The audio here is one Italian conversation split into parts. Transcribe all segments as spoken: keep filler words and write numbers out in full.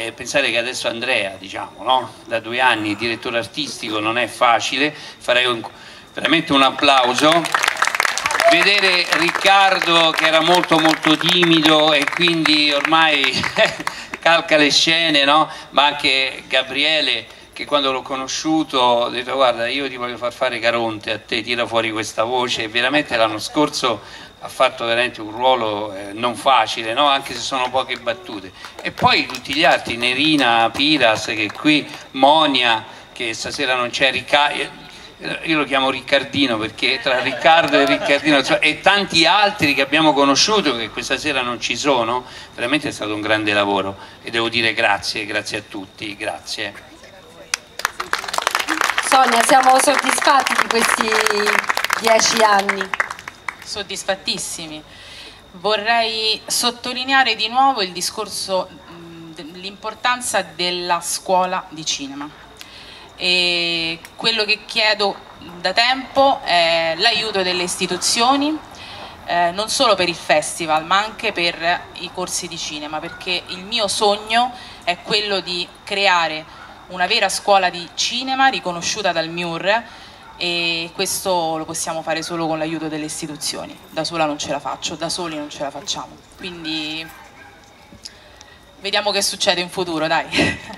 eh, pensare che adesso Andrea, diciamo, no? Da due anni direttore artistico non è facile, farei un, veramente un applauso. Vedere Riccardo che era molto molto timido e quindi ormai calca le scene, no? Ma anche Gabriele che quando l'ho conosciuto ho detto guarda io ti voglio far fare Caronte a te, tira fuori questa voce, e veramente l'anno scorso ha fatto veramente un ruolo eh, non facile, no? Anche se sono poche battute. E poi tutti gli altri, Nerina, Piras che è qui, Monia che stasera non c'è, Riccardo, io lo chiamo Riccardino perché tra Riccardo e Riccardino e tanti altri che abbiamo conosciuto che questa sera non ci sono, veramente è stato un grande lavoro e devo dire grazie, grazie a tutti, grazie. Sonia, siamo soddisfatti di questi dieci anni? Soddisfattissimi. Vorrei sottolineare di nuovo il discorso, l'importanza della scuola di cinema. E quello che chiedo da tempo è l'aiuto delle istituzioni, eh, non solo per il festival ma anche per i corsi di cinema, perché il mio sogno è quello di creare una vera scuola di cinema riconosciuta dal M I U R, e questo lo possiamo fare solo con l'aiuto delle istituzioni. Da sola non ce la faccio, da soli non ce la facciamo, quindi vediamo che succede in futuro, dai.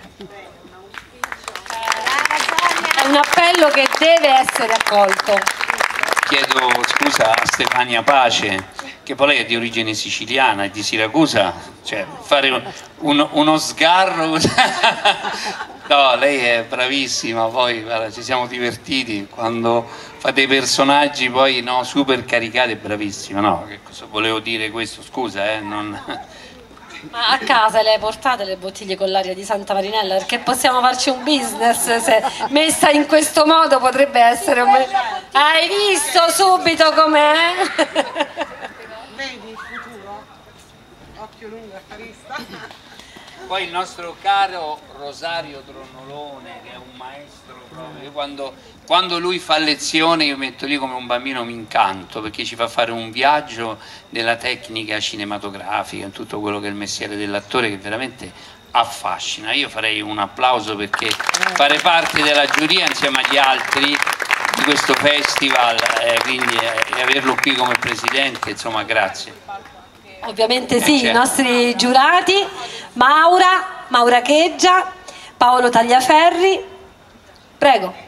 È un appello che deve essere accolto. Chiedo scusa a Stefania Pace, che poi lei è di origine siciliana e di Siracusa, cioè fare un, un, uno sgarro. No, lei è bravissima, poi guarda, ci siamo divertiti quando fa dei personaggi poi no, super caricati, è bravissima, no, che cosa volevo dire questo, scusa, eh, non... Ma a casa le hai portate le bottiglie con l'aria di Santa Marinella? Perché possiamo farci un business, se messa in questo modo potrebbe essere un... Hai visto subito com'è? Vedi il futuro? Occhio lungo affarista. Poi il nostro caro Rosario Tronnolone, che è un maestro proprio, quando, quando lui fa lezione io metto lì come un bambino, mi incanto, perché ci fa fare un viaggio nella tecnica cinematografica, in tutto quello che è il mestiere dell'attore, che veramente affascina. Io farei un applauso perché fare parte della giuria insieme agli altri di questo festival, eh, quindi eh, e averlo qui come presidente, insomma, grazie. Ovviamente sì, i nostri giurati, Maura, Maura Cheggia, Paolo Tagliaferri, prego.